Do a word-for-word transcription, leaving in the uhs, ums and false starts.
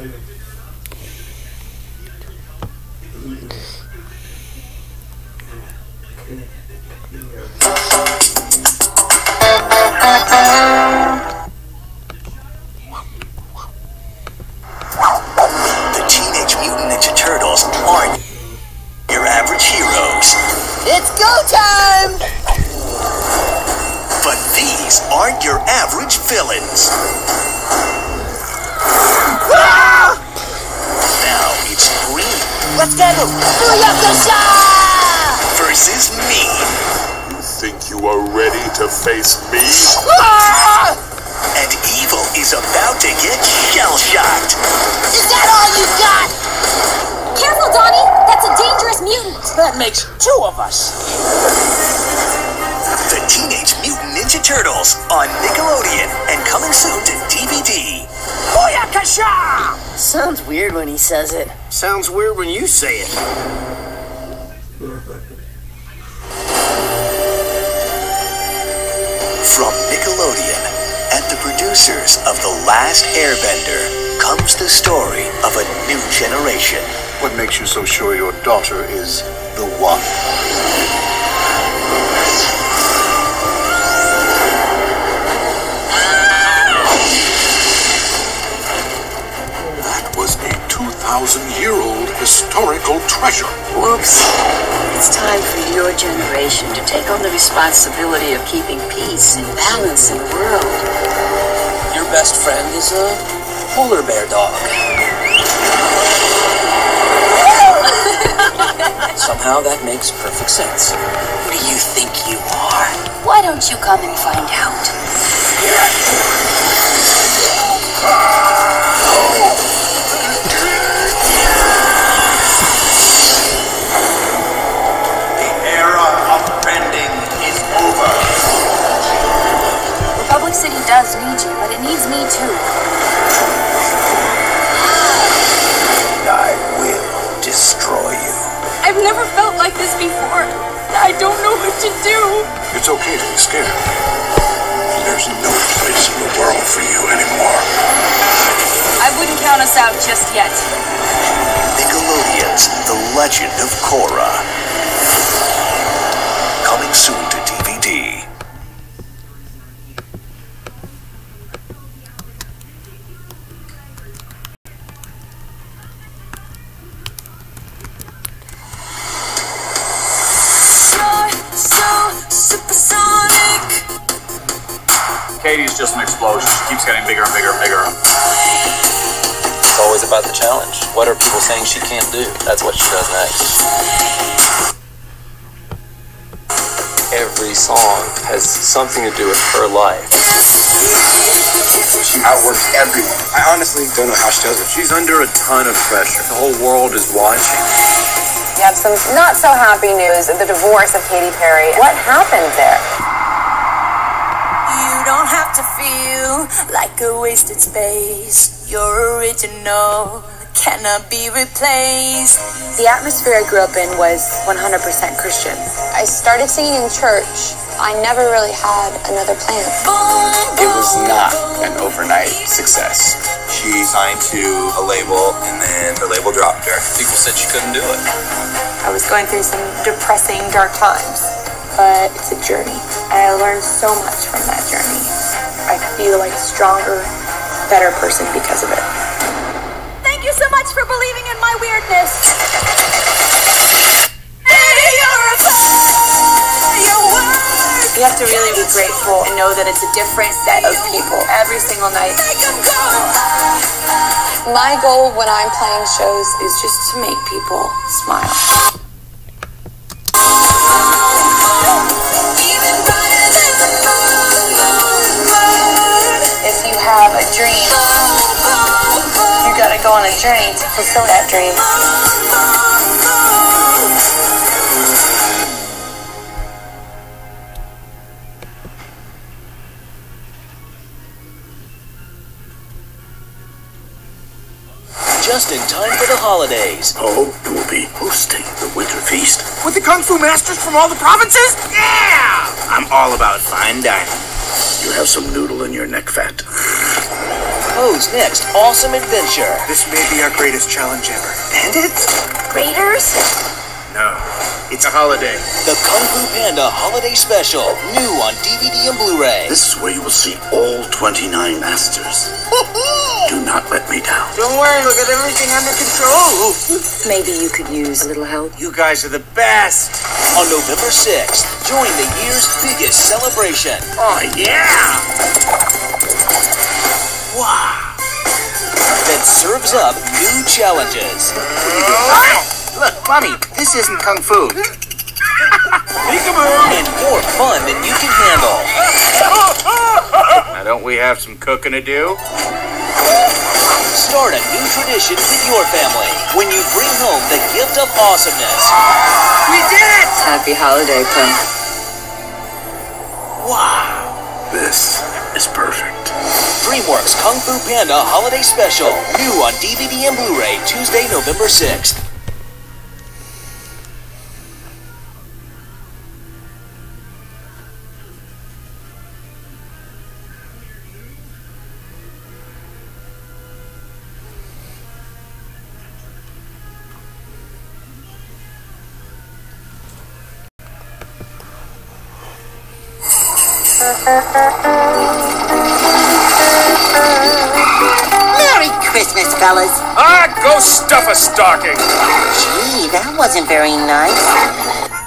The Teenage Mutant Ninja Turtles aren't your average heroes. It's go time! But these aren't your average villains. Ah! Now it's Green. Let's get him! Booyakasha! Versus me. You think you are ready to face me? Ah! And Evil is about to get shell-shocked. Is that all you got? Careful, Donnie! That's a dangerous mutant! That makes two of us. The Teenage Mutant Ninja Turtles on Nickelodeon and coming soon to D V D. Booyakasha! Sounds weird when he says it. Sounds weird when you say it. From Nickelodeon and the producers of The Last Airbender comes the story of a new generation. What makes you so sure your daughter is the one? That was a two thousand year old historical treasure. Whoops. It's time for your generation to take on the responsibility of keeping peace and balance in the world. Your best friend is a polar bear dog. Somehow that makes perfect sense. Who do you think you are? Why don't you come and find out? The era of bending is over. Republic City does need you, but it needs me too. I will destroy you. I've never felt like this before. I don't know what to do. It's okay to be scared. There's no place in the world for you anymore. I wouldn't count us out just yet. Nickelodeon's The Legend of Korra. Coming soon to D V D. Katie's just an explosion. She keeps getting bigger and bigger and bigger. It's always about the challenge. What are people saying she can't do? That's what she does next. Every song has something to do with her life. She outworks everyone. I honestly don't know how she does it. She's under a ton of pressure. The whole world is watching. You have some not so happy news, the divorce of Katy Perry. What happened there? You don't have to feel like a wasted space. You're original, cannot be replaced. The atmosphere I grew up in was one hundred percent Christian. I started singing in church. I never really had another plan. It was not an overnight success. She signed to a label, and then her label dropped her. People said she couldn't do it. I was going through some depressing, dark times, but it's a journey. I learned so much from that journey. I feel like a stronger, better person because of it. Thank you so much for believing in my weirdness. You have to really be grateful and know that it's a different set of people every single night. My goal when I'm playing shows is just to make people smile. If you have a dream, you gotta go on a journey to fulfill that dream. Just in time for the holidays. Oh, you will be hosting the winter feast. With the Kung Fu masters from all the provinces? Yeah! I'm all about fine dining. You have some noodle in your neck fat. Cozy Disney's next awesome adventure. This may be our greatest challenge ever. Bandits? Raiders? No, it's a holiday. The Kung Fu Panda Holiday Special, new on D V D and Blu-ray. This is where you will see all twenty-nine masters. Do not let me down. Don't worry, we'll get everything under control. Maybe you could use a little help. You guys are the best. On November sixth, join the year's biggest celebration. Oh, yeah! Wow! That serves up new challenges. Look, Mommy, this isn't Kung Fu. Peekaboo! And more fun than you can handle. Now, don't we have some cooking to do? Start a new tradition with your family when you bring home the gift of awesomeness. We did it! Happy holiday, Punk. Wow! This is perfect. DreamWorks Kung Fu Panda Holiday Special, new on D V D and Blu-ray Tuesday, November sixth. Merry Christmas, fellas. Ah, go stuff a stocking. Gee, that wasn't very nice.